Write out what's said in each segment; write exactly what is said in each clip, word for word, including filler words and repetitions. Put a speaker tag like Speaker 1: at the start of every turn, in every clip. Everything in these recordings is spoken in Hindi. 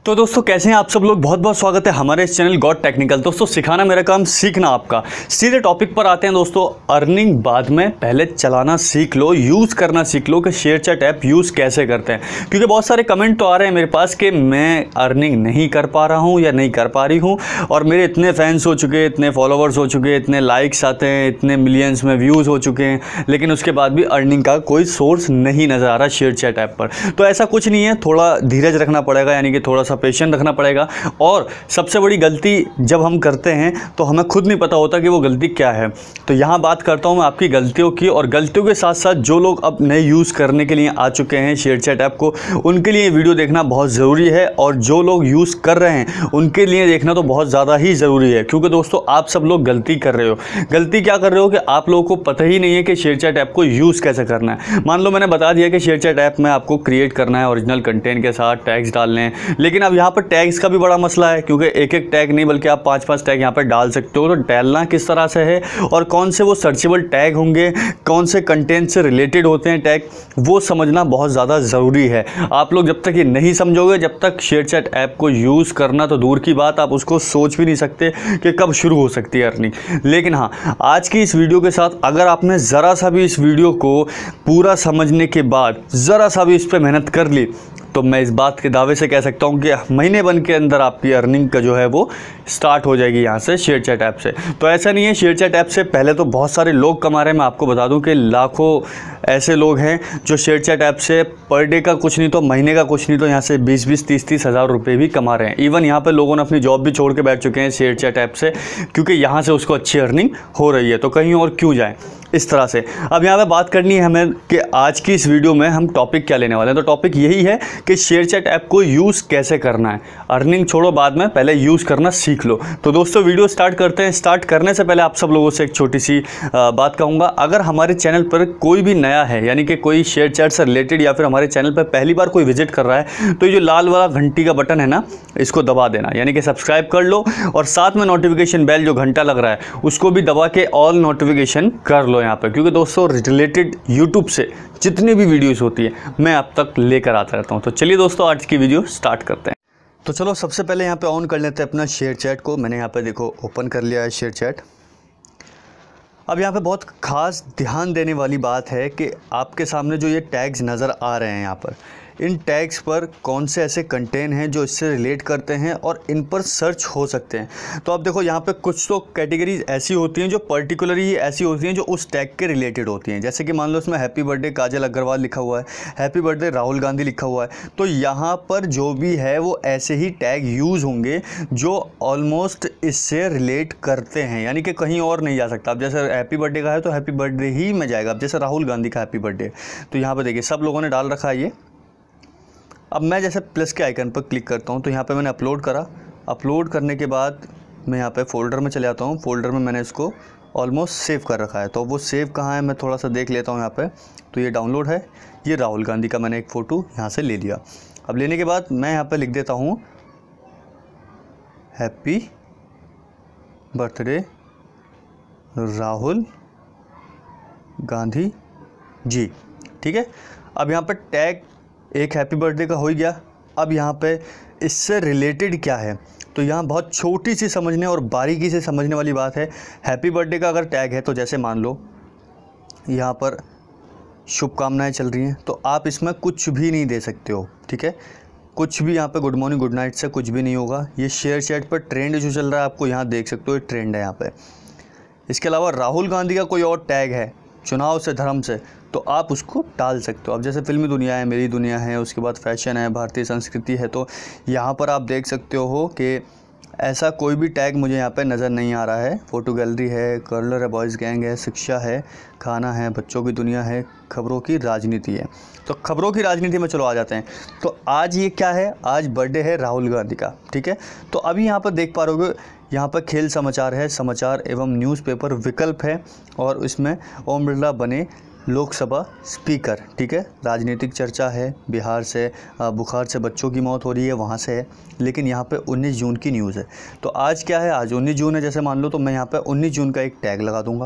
Speaker 1: तो दोस्तों कैसे हैं आप सब लोग। बहुत बहुत स्वागत है हमारे इस चैनल गॉड टेक्निकल। दोस्तों सिखाना मेरा काम, सीखना आपका। सीधे टॉपिक पर आते हैं दोस्तों। अर्निंग बाद में, पहले चलाना सीख लो, यूज़ करना सीख लो कि शेयरचैट ऐप यूज़ कैसे करते हैं। क्योंकि बहुत सारे कमेंट तो आ रहे हैं मेरे पास कि मैं अर्निंग नहीं कर पा रहा हूँ या नहीं कर पा रही हूँ, और मेरे इतने फैंस हो चुके, इतने फॉलोवर्स हो चुके, इतने लाइक्स आते हैं, इतने मिलियंस में व्यूज़ हो चुके हैं, लेकिन उसके बाद भी अर्निंग का कोई सोर्स नहीं नज़र आ रहा शेयरचैट ऐप पर। तो ऐसा कुछ नहीं है, थोड़ा धीरज रखना पड़ेगा, यानी कि थोड़ा पेशेंट रखना पड़ेगा। और सबसे बड़ी गलती जब हम करते हैं तो हमें खुद नहीं पता होता कि वो गलती क्या है। तो यहाँ बात करता हूँ मैं आपकी गलतियों की, और गलतियों के साथ साथ जो लोग अब नए यूज़ करने के लिए आ चुके हैं शेयरचैट ऐप को, उनके लिए वीडियो देखना बहुत ज़रूरी है। और जो लोग यूज़ कर रहे हैं उनके लिए देखना तो बहुत ज़्यादा ही ज़रूरी है। क्योंकि दोस्तों आप सब लोग गलती कर रहे हो। गलती क्या कर रहे हो कि आप लोगों को पता ही नहीं है कि शेयरचैट ऐप को यूज़ कैसे करना है। मान लो मैंने बता दिया कि शेयरचैट ऐप में आपको क्रिएट करना है ओरिजिनल कंटेंट के साथ, टैग्स डालने हैं, लेकिन अब यहाँ पर टैग्स का भी बड़ा मसला है। क्योंकि एक एक टैग नहीं बल्कि आप पांच पांच टैग यहाँ पर डाल सकते हो। तो डालना किस तरह से है और कौन से वो सर्चेबल टैग होंगे, कौन से कंटेंट से रिलेटेड होते हैं टैग, वो समझना बहुत ज़्यादा ज़रूरी है। आप लोग जब तक ये नहीं समझोगे, जब तक शेयरचैट ऐप को यूज़ करना तो दूर की बात, आप उसको सोच भी नहीं सकते कि कब शुरू हो सकती है अर्निंग। लेकिन हाँ, आज की इस वीडियो के साथ अगर आपने ज़रा सा भी इस वीडियो को पूरा समझने के बाद ज़रा सा भी इस पर मेहनत कर ली, तो मैं इस बात के दावे से कह सकता हूं कि महीने भर के अंदर आपकी अर्निंग का जो है वो स्टार्ट हो जाएगी यहाँ से शेयरचैट ऐप से। तो ऐसा नहीं है, शेयरचैट ऐप से पहले तो बहुत सारे लोग कमा रहे हैं। मैं आपको बता दूं कि लाखों ऐसे लोग हैं जो शेयरचैट ऐप से पर डे का कुछ नहीं तो महीने का कुछ नहीं तो यहाँ से बीस बीस तीस तीस हज़ार रुपये भी कमा रहे हैं। इवन यहाँ पर लोगों ने अपनी जॉब भी छोड़ के बैठ चुके हैं शेयरचैट ऐप से, क्योंकि यहाँ से उसको अच्छी अर्निंग हो रही है। तो कहीं और क्यों जाएँ इस तरह से। अब यहाँ पे बात करनी है हमें कि आज की इस वीडियो में हम टॉपिक क्या लेने वाले हैं। तो टॉपिक यही है कि शेयरचैट ऐप को यूज़ कैसे करना है। अर्निंग छोड़ो बाद में, पहले यूज़ करना सीख लो। तो दोस्तों वीडियो स्टार्ट करते हैं। स्टार्ट करने से पहले आप सब लोगों से एक छोटी सी बात कहूँगा। अगर हमारे चैनल पर कोई भी नया है, यानी कि कोई शेयरचैट से रिलेटेड, या फिर हमारे चैनल पर पहली बार कोई विजिट कर रहा है, तो ये जो लाल वाला घंटी का बटन है ना, इसको दबा देना, यानी कि सब्सक्राइब कर लो। और साथ में नोटिफिकेशन बेल जो घंटा लग रहा है उसको भी दबा के ऑल नोटिफिकेशन कर लो यहाँ पर। क्योंकि दोस्तों रिलेटेड यूट्यूब से जितनी भी वीडियोस होती है मैं आप तक लेकर आता रहता हूँ। तो चलिए दोस्तों आज की वीडियो स्टार्ट करते हैं। तो चलो सबसे पहले यहाँ पे ऑन कर लेते हैं अपना शेयरचैट को। मैंने यहाँ पे देखो ओपन कर लिया है शेयरचैट। अब यहाँ पे बहुत ख़ास ध्यान देने वाली बात है कि आपके सामने जो ये टैग्स नज़र आ रहे हैं यहाँ पर, इन टैग्स पर कौन से ऐसे कंटेंट हैं जो इससे रिलेट करते हैं और इन पर सर्च हो सकते हैं। तो अब देखो यहाँ पे कुछ तो कैटेगरीज ऐसी होती हैं जो पर्टिकुलरली ऐसी होती हैं जो उस टैग के रिलेटेड होती हैं। जैसे कि मान लो इसमें हैप्पी बर्थडे काजल अग्रवाल लिखा हुआ है, हैप्पी बर्थडे राहुल गांधी लिखा हुआ है। तो यहाँ पर जो भी है वो ऐसे ही टैग यूज़ होंगे जो ऑलमोस्ट इससे रिलेट करते हैं, यानी कि कहीं और नहीं जा सकता। अब जैसे हैप्पी बर्थडे का है तो हैप्पी बर्थडे ही में जाएगा। अब जैसे राहुल गांधी का हैप्पी बर्थडे, तो यहाँ पर देखिए सब लोगों ने डाल रखा है ये। अब मैं जैसे प्लस के आइकन पर क्लिक करता हूँ तो यहाँ पे मैंने अपलोड करा। अपलोड करने के बाद मैं यहाँ पे फ़ोल्डर में चले आता हूँ। फ़ोल्डर में मैंने इसको ऑलमोस्ट सेव कर रखा है। तो वो सेव कहाँ है मैं थोड़ा सा देख लेता हूँ यहाँ पे। तो ये डाउनलोड है, ये राहुल गांधी का मैंने एक फ़ोटो यहाँ से ले लिया। अब लेने के बाद मैं यहाँ पर लिख देता हूँ हैप्पी बर्थडे राहुल गांधी जी, ठीक है। अब यहाँ पर टैग एक हैप्पी बर्थडे का हो ही गया। अब यहाँ पे इससे रिलेटेड क्या है, तो यहाँ बहुत छोटी सी समझने और बारीकी से समझने वाली बात है। हैप्पी बर्थडे का अगर टैग है तो जैसे मान लो यहाँ पर शुभकामनाएं चल रही हैं, तो आप इसमें कुछ भी नहीं दे सकते हो, ठीक है। कुछ भी यहाँ पे गुड मॉर्निंग गुड नाइट से कुछ भी नहीं होगा। ये शेयरचैट पर ट्रेंड जो चल रहा है आपको यहाँ देख सकते हो, ये ट्रेंड है यहाँ पे। इसके अलावा राहुल गांधी का कोई और टैग है, चुनाव से धर्म से, तो आप उसको डाल सकते हो। अब जैसे फिल्मी दुनिया है, मेरी दुनिया है, उसके बाद फैशन है, भारतीय संस्कृति है, तो यहाँ पर आप देख सकते हो कि ऐसा कोई भी टैग मुझे यहाँ पे नज़र नहीं आ रहा है। फ़ोटो गैलरी है, कर्लर है, बॉयज़ गैंग है, शिक्षा है, खाना है, बच्चों की दुनिया है, खबरों की राजनीति है। तो खबरों की राजनीति में चलो आ जाते हैं। तो आज ये क्या है, आज बर्थडे है राहुल गांधी का, ठीक है। तो अभी यहाँ पर देख पा रहे हो यहाँ पर खेल समाचार है, समाचार एवं न्यूज़पेपर विकल्प है, और इसमें ओम बिरला बने लोकसभा स्पीकर, ठीक है। राजनीतिक चर्चा है, बिहार से बुखार से बच्चों की मौत हो रही है, वहाँ से है। लेकिन यहाँ पे उन्नीस जून की न्यूज़ है। तो आज क्या है, आज उन्नीस जून है जैसे मान लो, तो मैं यहाँ पे उन्नीस जून का एक टैग लगा दूँगा।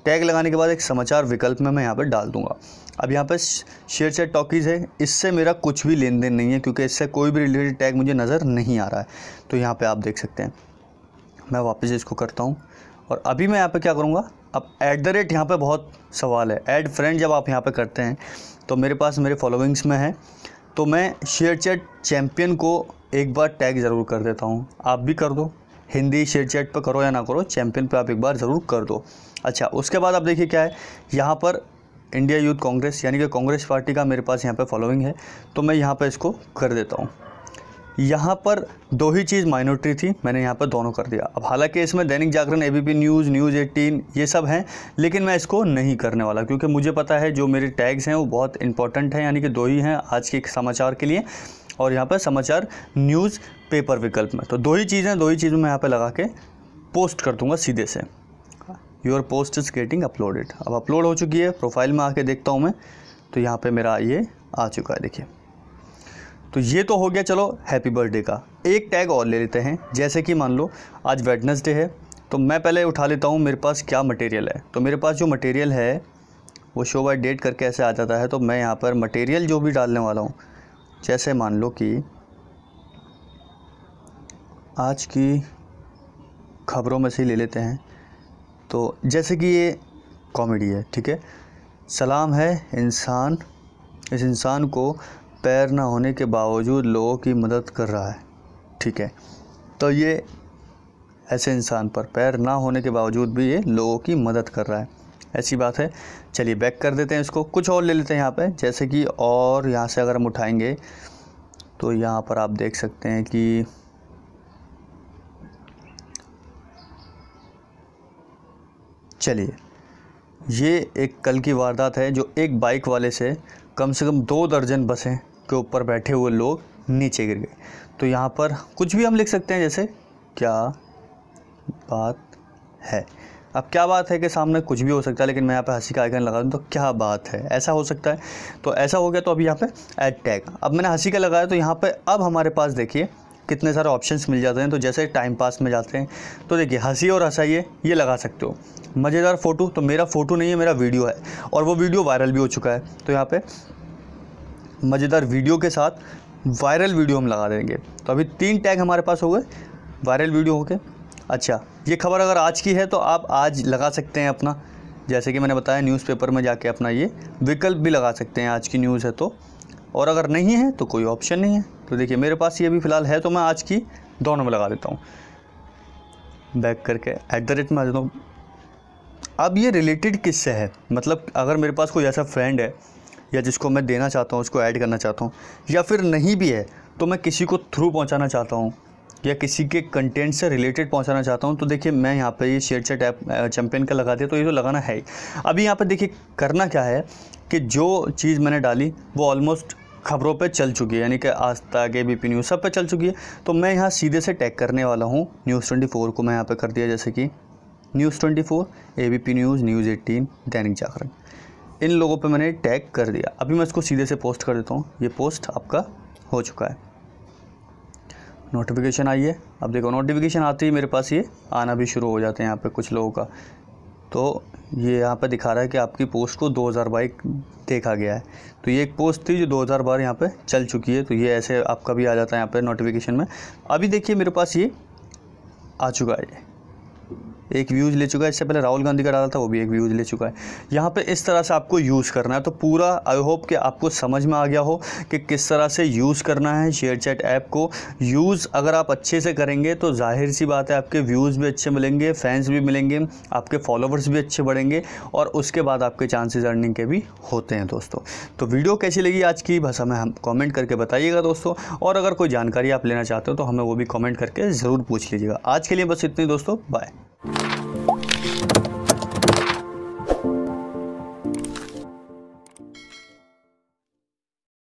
Speaker 1: टैग लगाने के बाद एक समाचार विकल्प में मैं यहाँ पर डाल दूँगा। अब यहाँ पर शेयर चैट टॉकीज़ है, इससे मेरा कुछ भी लेन देन नहीं है क्योंकि इससे कोई भी रिलेटेड टैग मुझे नज़र नहीं आ रहा है। तो यहाँ पे आप देख सकते हैं, मैं वापस इसको करता हूँ और अभी मैं यहाँ पे क्या करूँगा, अब ऐट द रेट यहाँ पर बहुत सवाल है। ऐड फ्रेंड जब आप यहाँ पर करते हैं तो मेरे पास मेरे फॉलोइंग्स में है, तो मैं शेयर चैट चैम्पियन को एक बार टैग ज़रूर कर देता हूँ। आप भी कर दो, हिंदी शेयर चैट पर करो या ना करो, चैम्पियन पे आप एक बार ज़रूर कर दो। अच्छा, उसके बाद आप देखिए क्या है, यहाँ पर इंडिया यूथ कांग्रेस यानी कि कांग्रेस पार्टी का मेरे पास यहाँ पे फॉलोइंग है, तो मैं यहाँ पे इसको कर देता हूँ। यहाँ पर दो ही चीज़ माइनॉरिटी थी, मैंने यहाँ पर दोनों कर दिया। अब हालांकि इसमें Dainik Jagran, ABP News, News eighteen ये सब हैं, लेकिन मैं इसको नहीं करने वाला क्योंकि मुझे पता है जो मेरे टैग्स हैं वो बहुत इंपॉर्टेंट हैं, यानी कि दो ही हैं आज के समाचार के लिए और यहाँ पर समाचार न्यूज़ पेपर विकल्प में। तो दो ही चीज़ें दो ही चीज़ मैं यहाँ पर लगा के पोस्ट कर दूँगा सीधे से। Your post is getting uploaded. अब अपलोड हो चुकी है, प्रोफाइल में आके देखता हूँ मैं, तो यहाँ पे मेरा ये आ चुका है, देखिए। तो ये तो हो गया चलो हैप्पी बर्थडे का। एक टैग और ले लेते हैं, जैसे कि मान लो आज वेडनेसडे है, तो मैं पहले उठा लेता हूँ मेरे पास क्या मटेरियल है। तो मेरे पास जो मटेरियल है वो शो बाय डेट करके ऐसे आ जाता है। तो मैं यहाँ पर मटेरियल जो भी डालने वाला हूँ, जैसे मान लो कि आज की खबरों में से ही ले लेते हैं। तो जैसे कि ये कॉमेडी है, ठीक है। सलाम है इंसान, इस इंसान को पैर ना होने के बावजूद लोगों की मदद कर रहा है, ठीक है। तो ये ऐसे इंसान पर पैर ना होने के बावजूद भी ये लोगों की मदद कर रहा है, ऐसी बात है। चलिए बैक कर देते हैं इसको, कुछ और ले लेते हैं यहाँ पे, जैसे कि और यहाँ से अगर हम उठाएंगे तो यहाँ पर आप देख सकते हैं कि चलिए ये एक कल की वारदात है जो एक बाइक वाले से कम से कम दो दर्जन बसें के ऊपर बैठे हुए लोग नीचे गिर गए। तो यहाँ पर कुछ भी हम लिख सकते हैं, जैसे क्या बात है। अब क्या बात है के सामने कुछ भी हो सकता है, लेकिन मैं यहाँ पे हंसी का आइकन लगा दूँ तो क्या बात है ऐसा हो सकता है। तो ऐसा हो गया, तो अभी यहाँ पे ऐड टैग, अब मैंने हंसी का लगाया तो यहाँ पे अब हमारे पास देखिए कितने सारे ऑप्शंस मिल जाते हैं। तो जैसे टाइम पास में जाते हैं तो देखिए हंसी और हंसाइए ये लगा सकते हो। मज़ेदार फ़ोटो, तो मेरा फ़ोटो नहीं है, मेरा वीडियो है और वो वीडियो वायरल भी हो चुका है। तो यहाँ पे मज़ेदार वीडियो के साथ वायरल वीडियो हम लगा देंगे। तो अभी तीन टैग हमारे पास हो गए वायरल वीडियो हो के। अच्छा, ये खबर अगर आज की है तो आप आज लगा सकते हैं अपना, जैसे कि मैंने बताया न्यूज़पेपर में जाके अपना ये विकल्प भी लगा सकते हैं, आज की न्यूज़ है तो। और अगर नहीं है तो कोई ऑप्शन नहीं है। तो देखिए मेरे पास ये भी फ़िलहाल है, तो मैं आज की दोनों में लगा देता हूँ। बैक करके एट द रेट में आ जाता हूँ। अब ये रिलेटेड किससे है, मतलब अगर मेरे पास कोई ऐसा फ्रेंड है या जिसको मैं देना चाहता हूँ, उसको ऐड करना चाहता हूँ, या फिर नहीं भी है तो मैं किसी को थ्रू पहुँचाना चाहता हूँ या किसी के कंटेंट से रिलेटेड पहुंचाना चाहता हूं, तो देखिए मैं यहाँ पे ये शेयर चैट ऐप चैम्पियन का लगा दिया। तो ये तो लगाना है ही। अभी यहाँ पे देखिए करना क्या है कि जो चीज़ मैंने डाली वो ऑलमोस्ट खबरों पे चल चुकी है, यानी कि आज तक एबीपी न्यूज़ सब पे चल चुकी है। तो मैं यहाँ सीधे से टैग करने वाला हूँ न्यूज़ ट्वेंटी फोर को। मैं यहाँ पे कर दिया जैसे कि News twenty four, ABP News, News eighteen, Dainik Jagran, इन लोगों पे मैंने टैग कर दिया। अभी मैं इसको सीधे से पोस्ट कर देता हूँ। ये पोस्ट आपका हो चुका है। नोटिफिकेशन आई है, अब देखो नोटिफिकेशन आते ही मेरे पास ये आना भी शुरू हो जाते हैं यहाँ पे कुछ लोगों का। तो ये यहाँ पे दिखा रहा है कि आपकी पोस्ट को दो हज़ार बार देखा गया है। तो ये एक पोस्ट थी जो दो हज़ार बार यहाँ पे चल चुकी है। तो ये ऐसे आपका भी आ जाता है यहाँ पे नोटिफिकेशन में। अभी देखिए मेरे पास ये आ चुका है, एक व्यूज़ ले चुका है। इससे पहले राहुल गांधी का डाला था, वो भी एक व्यूज़ ले चुका है। यहाँ पे इस तरह से आपको यूज़ करना है। तो पूरा आई होप कि आपको समझ में आ गया हो कि किस तरह से यूज़ करना है शेयर चैट ऐप को। यूज़ अगर आप अच्छे से करेंगे तो जाहिर सी बात है आपके व्यूज़ भी अच्छे मिलेंगे, फैंस भी मिलेंगे, आपके फॉलोवर्स भी अच्छे बढ़ेंगे और उसके बाद आपके चांसेस अर्निंग के भी होते हैं दोस्तों। तो वीडियो कैसी लगी आज की, बस हमें हम कॉमेंट करके बताइएगा दोस्तों। और अगर कोई जानकारी आप लेना चाहते हो तो हमें वो भी कॉमेंट करके ज़रूर पूछ लीजिएगा। आज के लिए बस इतनी दोस्तों, बाय।